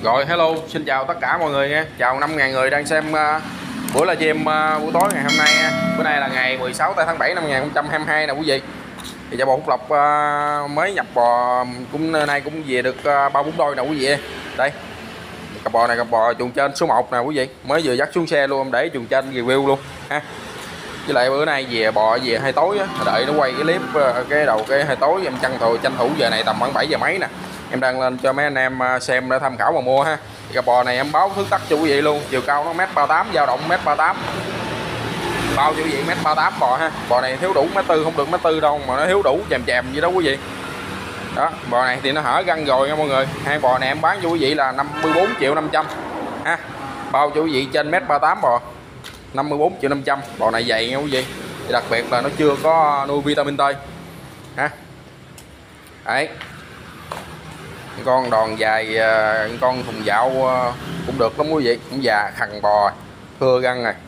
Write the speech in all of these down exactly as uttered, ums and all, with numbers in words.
Rồi hello, xin chào tất cả mọi người nha. Chào năm ngàn người đang xem uh, buổi livestream uh, buổi tối ngày hôm nay nha. Bữa nay là ngày mười sáu tháng bảy năm hai nghìn không trăm hai mươi hai nè quý vị. Thì Chợ Bò Phúc Lộc uh, mới nhập bò cũng nay cũng về được ba uh, bốn đôi nè quý vị. Đây. Cặp bò này cặp bò chuồng trên số một nè quý vị. Mới vừa dắt xuống xe luôn, để chuồng trên review luôn ha. Với lại bữa nay về bò về hai tối á, đợi nó quay cái clip uh, cái đầu cái hai tối em tranh thủ tranh thủ giờ này tầm khoảng bảy giờ mấy nè. Em đăng lên cho mấy anh em xem để tham khảo mà mua ha. Cặp bò này em báo thước tắc cho quý vị luôn, chiều cao nó mét ba tám, dao động mét ba tám, bao cho quý vị mét ba tám bò ha. Bò này thiếu đủ mét tư, không được mét tư đâu mà nó thiếu đủ chèm chèm vậy đó quý vị. Đó, bò này thì nó hở găng rồi nha mọi người. Hai bò này em bán cho quý vị là năm mươi bốn triệu năm trăm ha, bao cho quý vị trên mét ba tám bò, năm mươi bốn triệu năm trăm. Bò này dày nha quý vị, thì đặc biệt là nó chưa có nuôi vitamin T ha. Đấy, con đòn dài, con thùng dạo cũng được lắm quý vị, cũng già khằn bò, thưa găng này,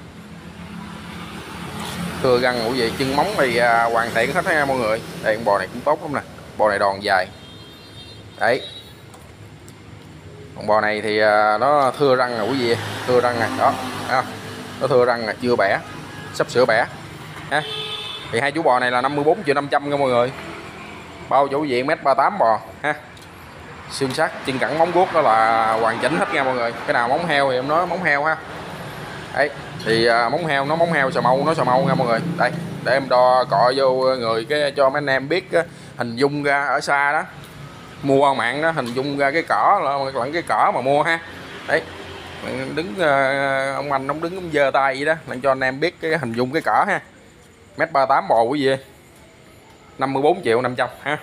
thưa găng quý vị. Chân móng thì hoàn thiện hết nha mọi người. Đây con bò này cũng tốt lắm nè, bò này đòn dài. Đấy, con bò này thì nó thưa răng nè quý vị, thưa răng này đó, nó thưa răng nè, chưa bẻ, sắp sửa bẻ ha. Thì hai chú bò này là năm mươi bốn triệu năm trăm nha mọi người, bao cho quý vị mét ba tám bò ha. Xương sắt, chân cẳng, móng guốc đó là hoàn chỉnh hết nha mọi người. Cái nào móng heo thì em nói móng heo ha. Đấy, thì à, móng heo nó móng heo sờ mâu, nó sờ mâu nha mọi người. Đây, để em đo cọ vô người cái cho mấy anh em biết cái, hình dung ra ở xa đó, mua mạng đó, hình dung ra cái cỏ là lẫn cái cỏ mà mua ha. Đấy, đứng ông anh ông đứng ông giơ tay vậy đó, để cho anh em biết cái hình dung cái cỏ ha. Mét ba tám bò quý vị, năm mươi bốn triệu năm trăm ha.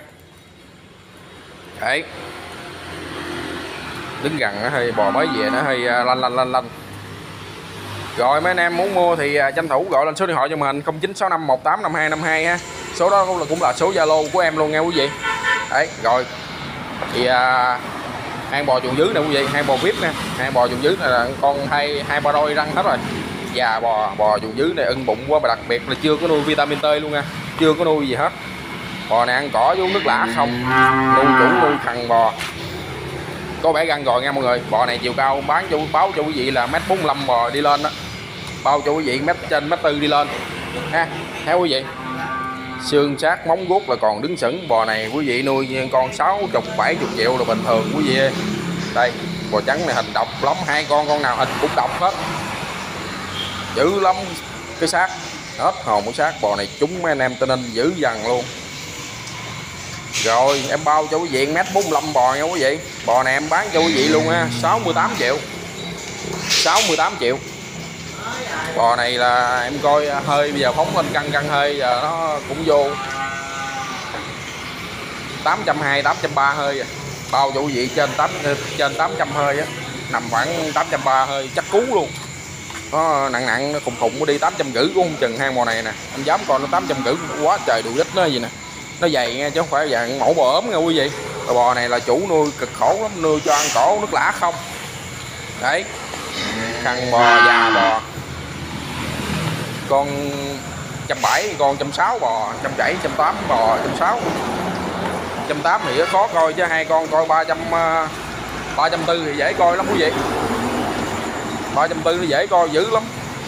Đấy, đứng gần nó hơi bò mới về nó hơi lanh lanh lanh lanh. Rồi mấy anh em muốn mua thì tranh thủ gọi lên số điện thoại cho mình không chín sáu năm một tám năm hai năm hai ha. Số đó cũng là cũng là số Zalo của em luôn nha quý vị. Đấy, rồi thì à, hai bò chuồng dưới nè quý vị, hai bò vip nè, hai bò chuồng dưới này là con hai hai ba đôi răng hết rồi. Già bò, bò chuồng dưới này ưng bụng quá, mà đặc biệt là chưa có nuôi vitamin T luôn nha, chưa có nuôi gì hết. Bò này ăn cỏ với uống nước lã không, nuôi chủ nuôi khằn bò, có bẻ găng rồi nha mọi người. Bò này chiều cao bán cho báo cho quý vị là mét bốn mươi lăm bò đi lên đó, bao cho quý vị mét trên mét tư đi lên ha, thấy quý vị. Xương sát móng guốc là còn đứng sững. Bò này quý vị nuôi con sáu mươi bảy mươi triệu là bình thường quý vị. Đây, bò trắng này hình độc lắm, hai con con nào hình cũng độc hết, dữ lắm cái xác, hết hồn cái xác. Bò này chúng mấy anh em tên nên dữ dằn luôn. Rồi em bao cho quý vị mét bốn mươi lăm bò nha quý vị. Bò này em bán cho quý vị luôn ha, sáu mươi tám triệu, sáu mươi tám triệu. Bò này là em coi hơi bây giờ phóng lên cân cân hơi giờ nó cũng vô tám trăm hai mươi, tám trăm ba mươi hơi à. Bao cho quý vị trên tám trên tám trăm hơi á, nằm khoảng tám trăm ba mươi hơi chắc cú luôn. Nó nặng nặng nó khùng khùng nó đi tám trăm rưỡi cũng không chừng. Hang bò này nè, em dám coi nó tám trăm rưỡi quá trời, đùi đít nó gì nè, nó dày nha chứ không phải dạng mẫu bò ốm nha quý vị. Và bò này là chủ nuôi cực khổ lắm, nuôi cho ăn cỏ nước lã không. Đấy, khăn bò, già bò, con trăm bảy, con trăm sáu bò, trăm bảy, trăm tám bò, trăm sáu, trăm tám thì nó khó coi chứ hai con coi ba trăm ba trăm tư thì dễ coi lắm quý vị. Ba trăm tư nó dễ coi dữ lắm.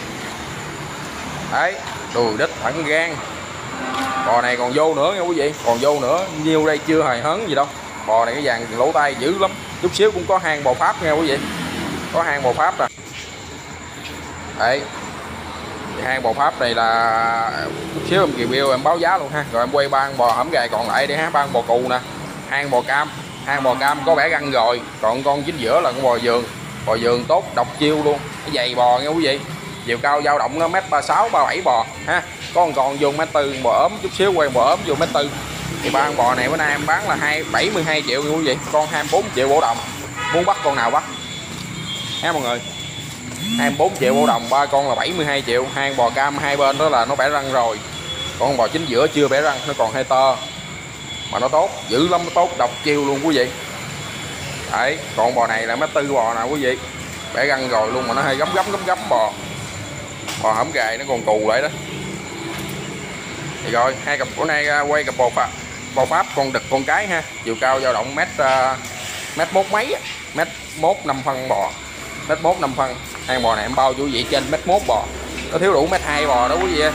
Đấy, đùi đít thẳng gan. Bò này còn vô nữa nha quý vị, còn vô nữa, nhiêu đây chưa hề hớn gì đâu. Bò này cái vàng lỗ tay dữ lắm. Chút xíu cũng có hang bò Pháp nha quý vị, có hang bò Pháp nè. Đấy, hang bò Pháp này là chút xíu em review em báo giá luôn ha. Rồi em quay ba con bò hẩm gà còn lại đi ha. Ba con bò cù nè, hang bò cam, hang bò cam có bẻ găng rồi, còn con chính giữa là con bò vườn. Bò vườn tốt, độc chiêu luôn, cái giày bò nha quý vị. Chiều cao dao động nó mét ba sáu, ba bảy bò ha. Có con còn vô mét tư, bò ốm chút xíu quay bò ốm vô mét tư. Thì ba con bò này bữa nay em bán là hai bảy mươi hai triệu nha quý vị. Con hai mươi bốn triệu bổ đồng, muốn bắt con nào bắt ha mọi người. hai mươi bốn triệu bổ đồng, ba con là bảy mươi hai triệu. Hai bò cam hai bên đó là nó bẻ răng rồi, con bò chính giữa chưa bẻ răng, nó còn hơi tơ mà nó tốt dữ lắm, nó tốt độc chiêu luôn quý vị. Đấy, còn bò này là mét tư bò nào quý vị, bẻ răng rồi luôn mà nó hơi gấm gấm gấm gấm bò, bò hẩm gài nó còn cù lại đó. Thì rồi hai cặp bữa nay quay cặp bò Pháp, bò Pháp con đực con cái ha, chiều cao dao động mét uh, mét mốt mấy mét mốt năm phân bò, mét mốt năm phân. Hai bò này em bao cho quý vị trên mét mốt bò, có thiếu đủ mét hai bò đó quý vị ơi.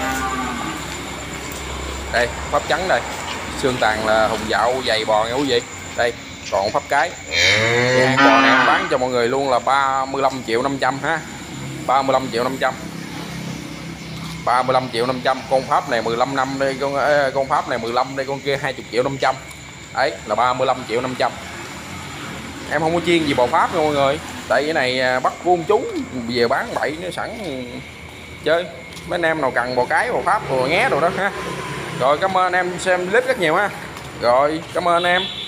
Đây pháp trắng đây, xương tàn là hùng dạo dày bò nha quý vị. Đây còn pháp cái. Thì hai bò này em bán cho mọi người luôn là ba mươi lăm triệu năm trăm ha, ba mươi lăm triệu năm trăm, ba mươi lăm triệu năm trăm. Con pháp này mười lăm năm đây, con con pháp này mười lăm đây, con kia hai mươi triệu năm trăm. Đấy là ba mươi lăm triệu năm trăm. Em không có chiên gì bò pháp nha mọi người, tại cái này bắt vuông chúng về bán bậy nó sẵn chơi. Mấy anh em nào cần bò cái bò pháp bò nghé đồ đó ha. Rồi cảm ơn em xem clip rất nhiều ha. Rồi cảm ơn em.